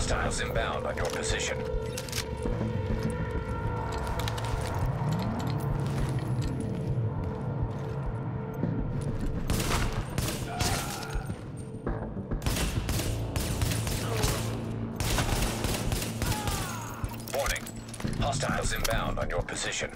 Hostiles inbound on your position. Warning. Hostiles inbound on your position.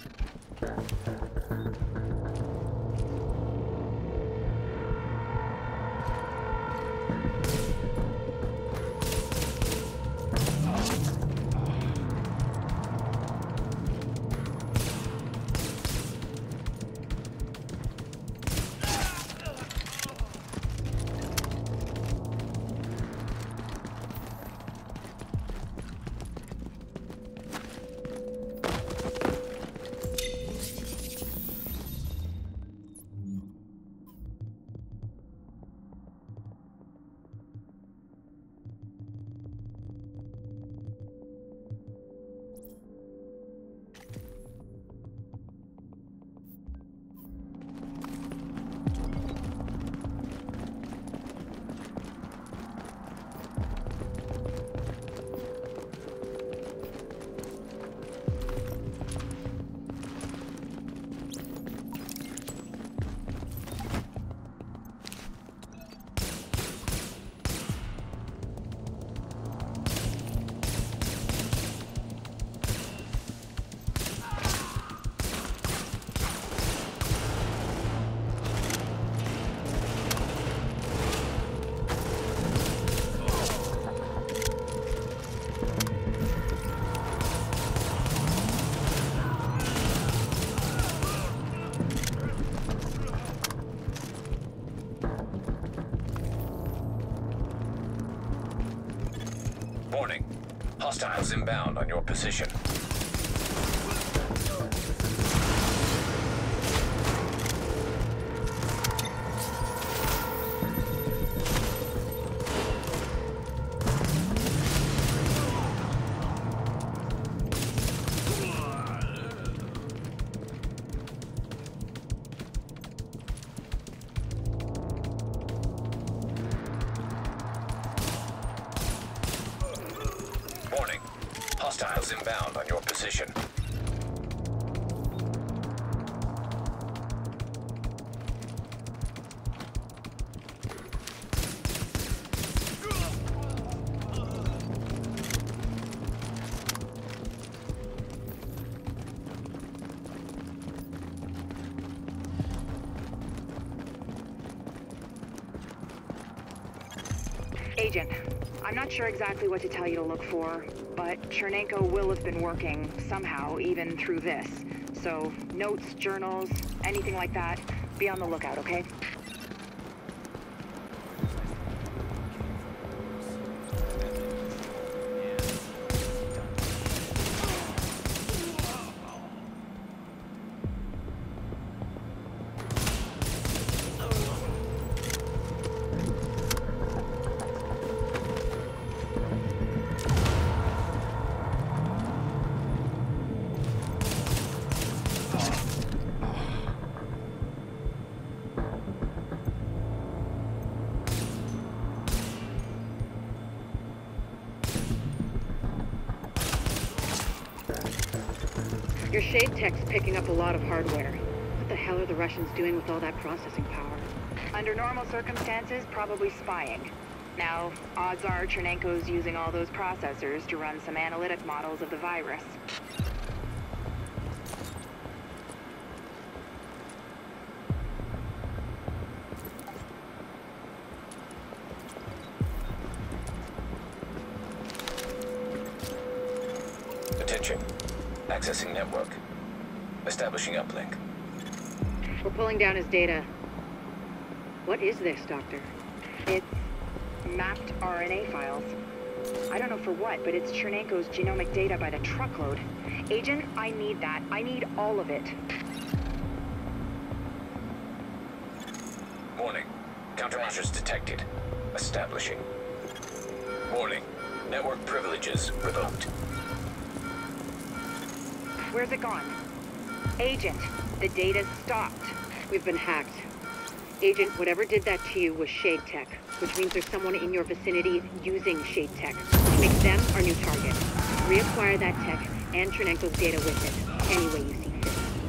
Warning. Hostiles inbound on your position. Warning. Hostiles inbound on your position. Agent, I'm not sure exactly what to tell you to look for, but Chernenko will have been working somehow, even through this. So, notes, journals, anything like that, be on the lookout, okay? Your shade tech's picking up a lot of hardware. What the hell are the Russians doing with all that processing power? Under normal circumstances, probably spying. Now, odds are Chernenko's using all those processors to run some analytic models of the virus. Attention. Accessing network. Establishing uplink. We're pulling down his data. What is this, Doctor? It's mapped RNA files. I don't know for what, but it's Chernenko's genomic data by the truckload. Agent, I need that. I need all of it. Warning. Countermeasures detected. Establishing. Warning. Network privileges revoked. Where's it gone? Agent, the data's stopped. We've been hacked. Agent, whatever did that to you was Shade Tech, which means there's someone in your vicinity using Shade Tech, which makes them our new target. Reacquire that tech and Chernenko's data with it, any way you see fit.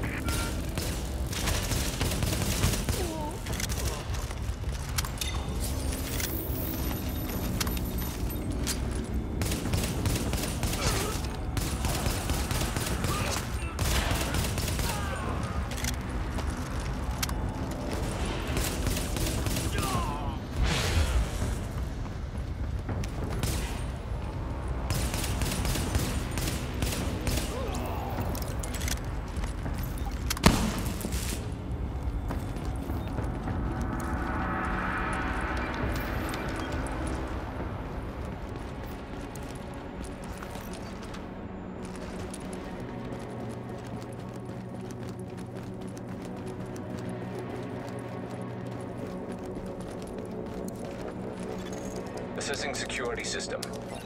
Assessing security system.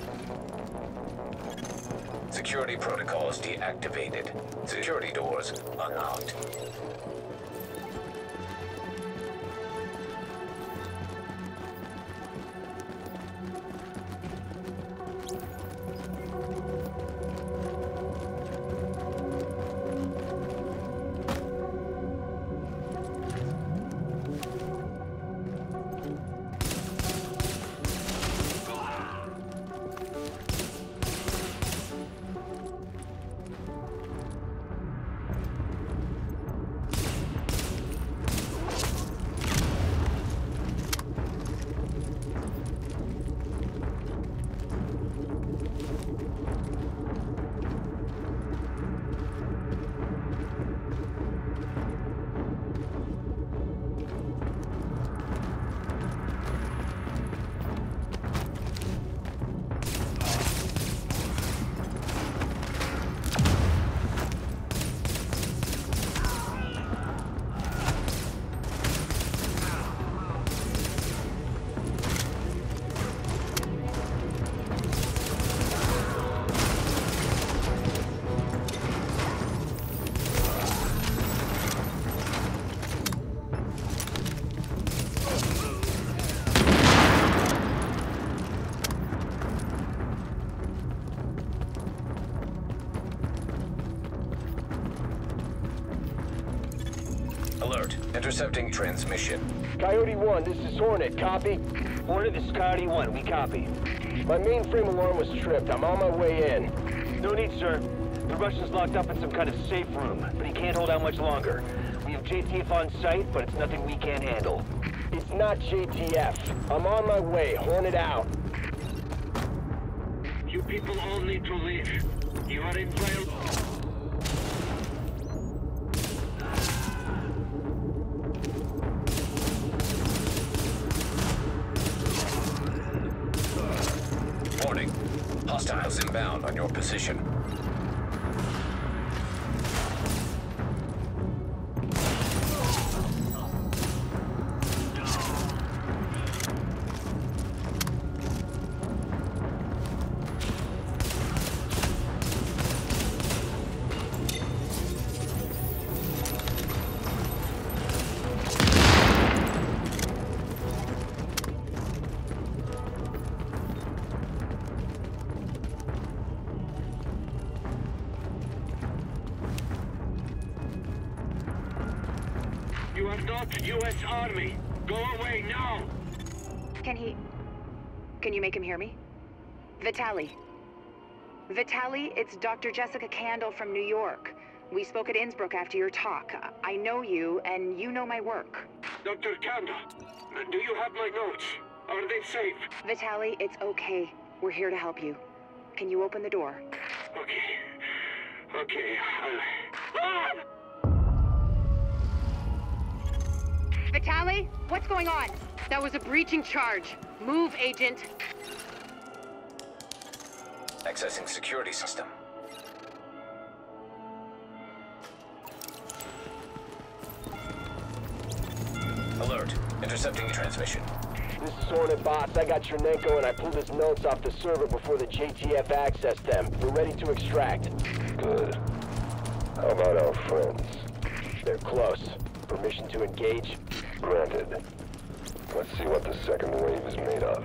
Security protocols deactivated. Security doors unlocked. Alert. Intercepting transmission. Coyote 1, this is Hornet. Copy? Hornet, this is Coyote 1. We copy. My mainframe alarm was tripped. I'm on my way in. No need, sir. The Russian's locked up in some kind of safe room, but he can't hold out much longer. We have JTF on site, but it's nothing we can't handle. It's not JTF. I'm on my way. Hornet out. You people all need to leave. You are in trial. Warning. Hostiles inbound on your position. You are not U.S. Army. Go away now. Can you make him hear me? Vitaly. Vitaly, it's Dr. Jessica Candle from New York. We spoke at Innsbruck after your talk. I know you, and you know my work. Dr. Candle, do you have my notes? Are they safe? Vitaly, it's okay. We're here to help you. Can you open the door? Okay. Okay, Ah! Vitaly, what's going on? That was a breaching charge. Move, Agent. Accessing security system. Alert. Intercepting transmission. This is Hornet, boss. I got Chernenko and I pulled his notes off the server before the JTF accessed them. We're ready to extract. Good. How about our friends? They're close. Permission to engage? Granted. Let's see what the second wave is made of.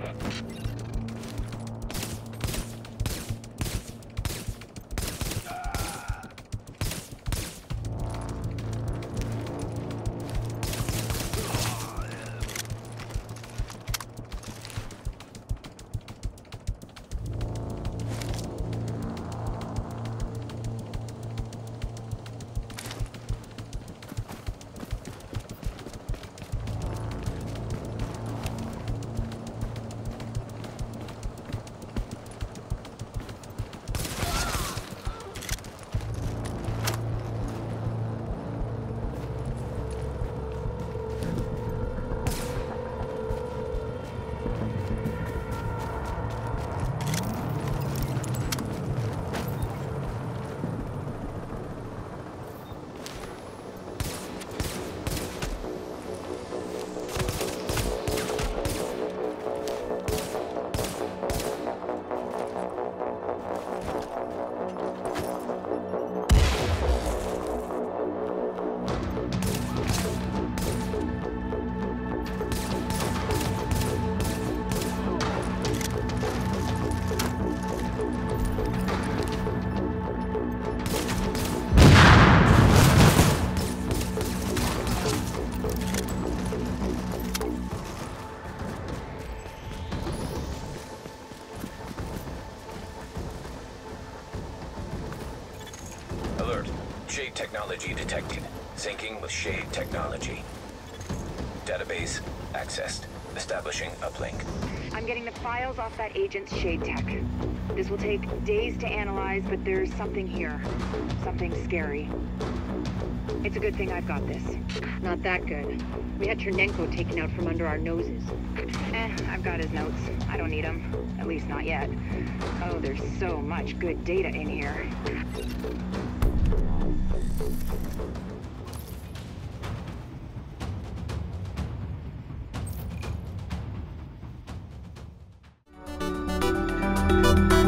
Shade technology detected. Syncing with Shade technology. Database accessed. Establishing uplink. I'm getting the files off that agent's Shade tech. This will take days to analyze, but there's something here. Something scary. It's a good thing I've got this. Not that good. We had Chernenko taken out from under our noses. I've got his notes. I don't need them. At least not yet. Oh, there's so much good data in here. you